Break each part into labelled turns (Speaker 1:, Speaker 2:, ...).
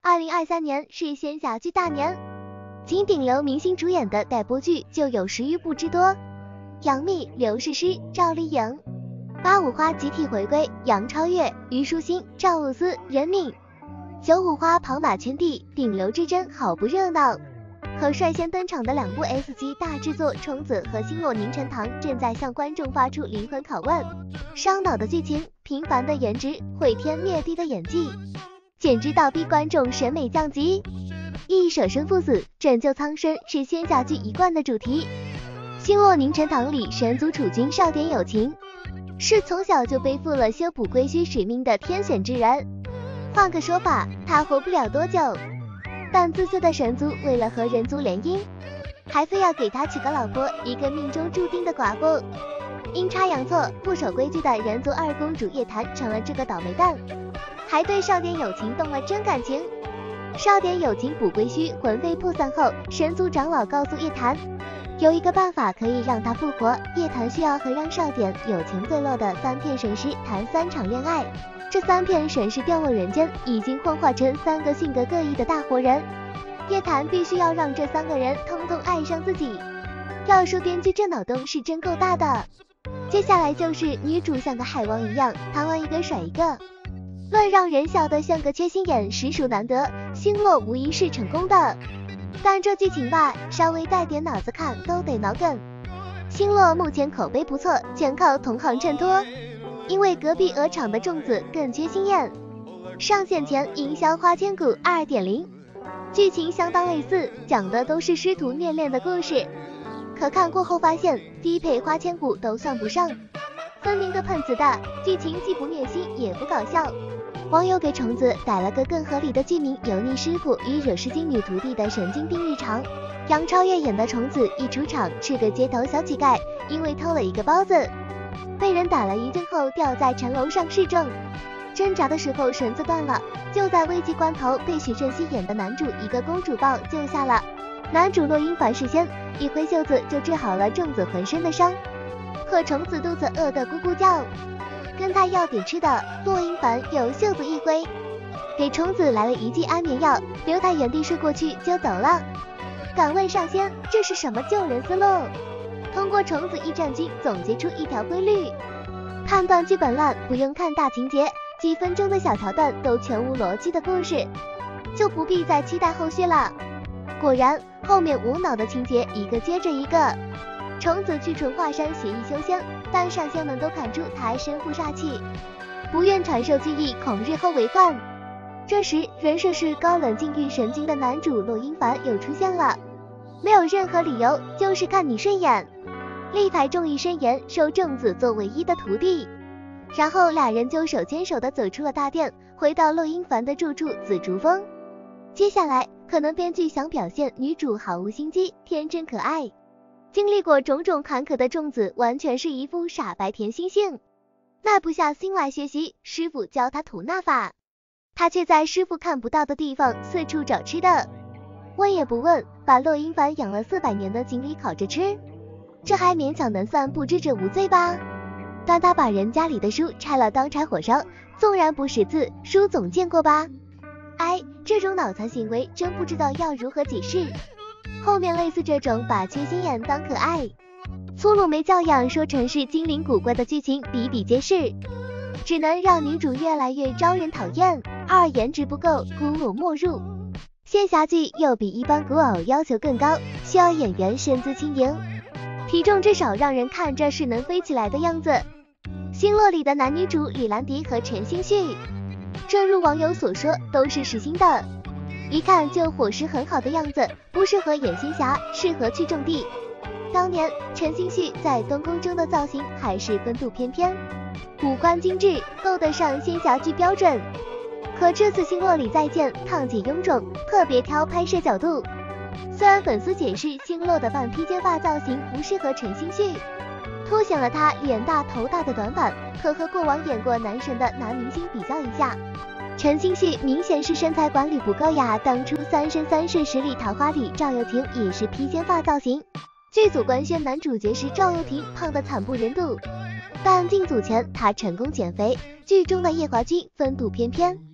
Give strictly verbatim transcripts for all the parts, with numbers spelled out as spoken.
Speaker 1: 二零二三年是仙侠剧大年，仅顶流明星主演的待播剧就有十余部之多。杨幂、刘诗诗、赵丽颖，八五花集体回归，杨超越、虞书欣、赵露思、任敏。九五花跑马圈地，顶流之争好不热闹。可率先登场的两部 S 级大制作《虫子》和《星落凝成糖》正在向观众发出灵魂拷问。烧脑的剧情，平凡的颜值，毁天灭地的演技，简直倒逼观众审美降级。一舍生赴死，拯救苍生是仙侠剧一贯的主题。《星落凝成糖》里神族楚君少点有情，是从小就背负了修补归墟使命的天选之人。换个说法，他活不了多久。但自私的神族为了和人族联姻，还非要给他娶个老婆，一个命中注定的寡妇。阴差阳错，不守规矩的人族二公主叶檀成了这个倒霉蛋，还对少点有情动了真感情。少点有情补归墟魂飞魄散后，神族长老告诉叶檀，有一个办法可以让他复活。叶檀需要和让少点有情坠落的三片神石谈三场恋爱。这三片神石掉落人间，已经幻化成三个性格各异的大活人。叶檀必须要让这三个人通通爱上自己。要说编剧这脑洞是真够大的。接下来就是女主像个海王一样，谈完一个甩一个。论让人笑得像个缺心眼，实属难得。星落无疑是成功的，但这剧情吧，稍微带点脑子看都得脑梗。星落目前口碑不错，全靠同行衬托。因为隔壁鹅厂的粽子更缺心眼。上线前营销花千骨 二点零， 剧情相当类似，讲的都是师徒虐恋的故事。可看过后发现，低配花千骨都算不上，分明个碰瓷的，剧情既不虐心也不搞笑。网友给虫子逮了个更合理的剧名，油腻师傅与惹事精女徒弟的神经病日常。杨超越演的虫子一出场是个街头小乞丐，因为偷了一个包子，被人打了一顿后吊在城楼上示众，挣扎的时候绳子断了，就在危急关头被许正熙演的男主一个公主抱救下了。男主洛英凡事先一挥袖子就治好了粽子浑身的伤，可虫子肚子饿得咕咕叫，跟他要点吃的。洛英凡有袖子一挥，给虫子来了一剂安眠药，留他原地睡过去就走了。敢问上仙，这是什么救人思路？通过虫子一战军总结出一条规律，判断剧本烂不用看大情节，几分钟的小桥段都全无逻辑的故事，就不必再期待后续了。果然，后面无脑的情节一个接着一个。虫子去纯化山学艺修仙，但上仙们都看出他身负煞气，不愿传授技艺，恐日后为患。这时，人设是高冷禁欲神经的男主洛英凡又出现了，没有任何理由，就是看你顺眼。力排众议申言，收正子做唯一的徒弟，然后俩人就手牵手的走出了大殿，回到洛英凡的住处紫竹峰。接下来可能编剧想表现女主毫无心机，天真可爱，经历过种种坎坷的粽子完全是一副傻白甜心性，耐不下心来学习师傅教他吐纳法，他却在师傅看不到的地方四处找吃的，问也不问，把洛英凡养了四百年的锦鲤烤着吃，这还勉强能算不知者无罪吧。但他把人家里的书拆了当柴火烧，纵然不识字，书总见过吧。哎，这种脑残行为真不知道要如何解释。后面类似这种把缺心眼当可爱，粗鲁没教养说成是精灵古怪的剧情比比皆是，只能让女主越来越招人讨厌。二颜值不够，古偶莫入。仙侠剧又比一般古偶要求更高，需要演员身姿轻盈，体重至少让人看着是能飞起来的样子。星落里的男女主李兰迪和陈星旭，正如网友所说，都是实心的，一看就伙食很好的样子，不适合演仙侠，适合去种地。当年陈星旭在东宫中的造型还是风度翩翩，五官精致，够得上仙侠剧标准。可这次星落里再见，烫姐臃肿，特别挑拍摄角度。虽然粉丝解释星落的半披肩发造型不适合陈星旭，凸显了他脸大头大的短板，可和过往演过男神的男明星比较一下，陈星旭明显是身材管理不高雅。当初三生三世十里桃花里赵又廷也是披肩发造型，剧组官宣男主角时赵又廷胖得惨不忍睹，但进组前他成功减肥，剧中的叶华君风度翩翩，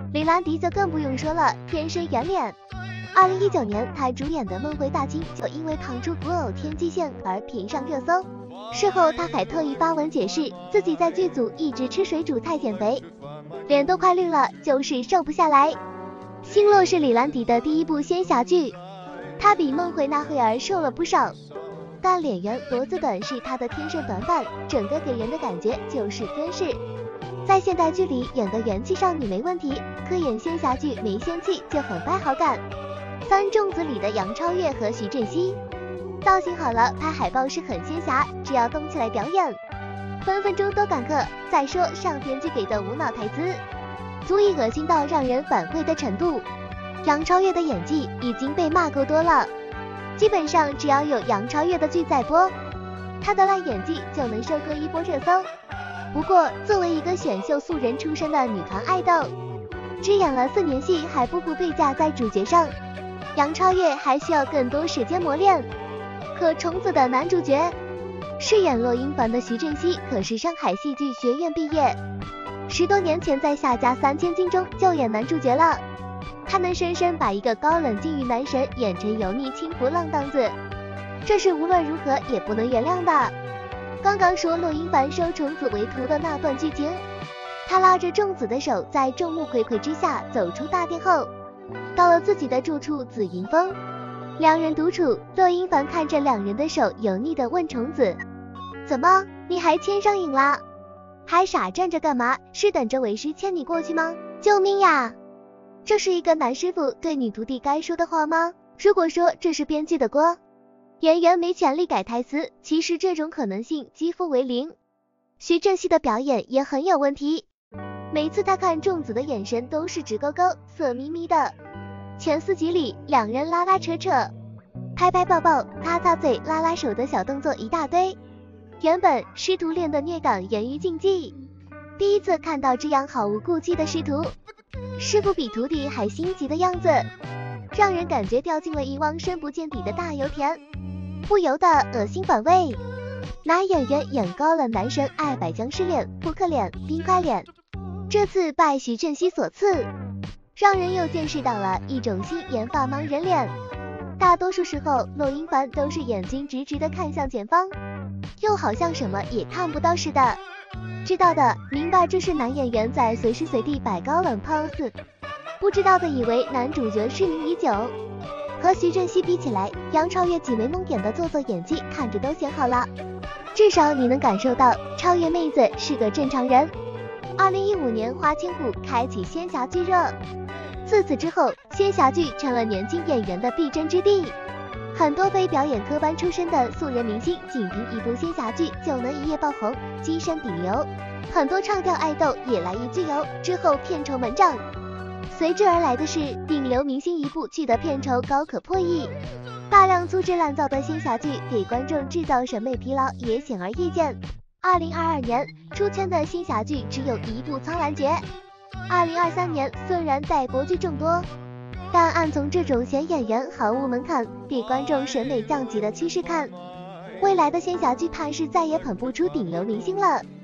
Speaker 1: 李兰迪则更不用说了，天生圆脸。二零一九年，她主演的《梦回大清》就因为扛出古偶天际线而频上热搜。事后，她还特意发文解释，自己在剧组一直吃水煮菜减肥，脸都快绿了，就是瘦不下来。《星落》是李兰迪的第一部仙侠剧，她比梦回那会儿瘦了不少，但脸圆脖子短是她的天生短板，整个给人的感觉就是敦实。在现代剧里演个元气少女没问题，可演仙侠剧没仙气就很败好感。三粽子里的杨超越和徐振熙，造型好了，拍海报是很仙侠，只要动起来表演，分分钟都赶个。再说上编剧给的无脑台词，足以恶心到让人反胃的程度。杨超越的演技已经被骂够多了，基本上只要有杨超越的剧在播，她的烂演技就能收割一波热搜。不过，作为一个选秀素人出身的女团爱豆，只演了四年戏还步步被架在主角上，杨超越还需要更多时间磨练。可虫子的男主角饰演洛英凡的徐振熙可是上海戏剧学院毕业，十多年前在夏家三千金中就演男主角了。他能深深把一个高冷禁欲男神演成油腻轻浮浪荡子，这是无论如何也不能原谅的。刚刚说洛英凡收虫子为徒的那段剧情，他拉着粽子的手在众目睽睽之下走出大殿后，到了自己的住处紫云峰。两人独处，洛英凡看着两人的手，油腻地问虫子：怎么，你还牵上瘾啦？还傻站着干嘛？是等着为师牵你过去吗？救命呀！这是一个男师傅对女徒弟该说的话吗？如果说这是编剧的锅，演员没权利改台词，其实这种可能性几乎为零。徐振熙的表演也很有问题，每次他看粽子的眼神都是直勾勾、色眯眯的。前四集里，两人拉拉扯扯、拍拍抱抱、擦擦嘴、拉拉手的小动作一大堆，原本师徒恋的虐感源于禁忌。第一次看到这样毫无顾忌的师徒，师傅比徒弟还心急的样子，让人感觉掉进了一汪深不见底的大油田，不由得恶心反胃。男演员演高冷男神爱摆僵尸脸、扑克脸、冰块脸，这次拜徐振熙所赐，让人又见识到了一种新研发盲人脸。大多数时候，洛英凡都是眼睛直直的看向前方，又好像什么也看不到似的。知道的明白这是男演员在随时随地摆高冷 pose， 不知道的以为男主角失明已久。和徐振熙比起来，杨超越挤眉弄眼的做作演技看着都显好了，至少你能感受到超越妹子是个正常人。二零一五年花千骨开启仙侠剧热，自此之后，仙侠剧成了年轻演员的必争之地。很多非表演科班出身的素人明星，仅凭一部仙侠剧就能一夜爆红，跻身顶流。很多唱跳爱豆也来一句油，之后片酬猛涨。随之而来的是顶流明星一部剧的片酬高可破亿，大量粗制滥造的仙侠剧给观众制造审美疲劳也显而易见。二零二二年出圈的仙侠剧只有一部《苍兰诀》。二零二三年虽然待播剧众多，但按从这种选演员毫无门槛，给观众审美降级的趋势看，未来的仙侠剧怕是再也捧不出顶流明星了。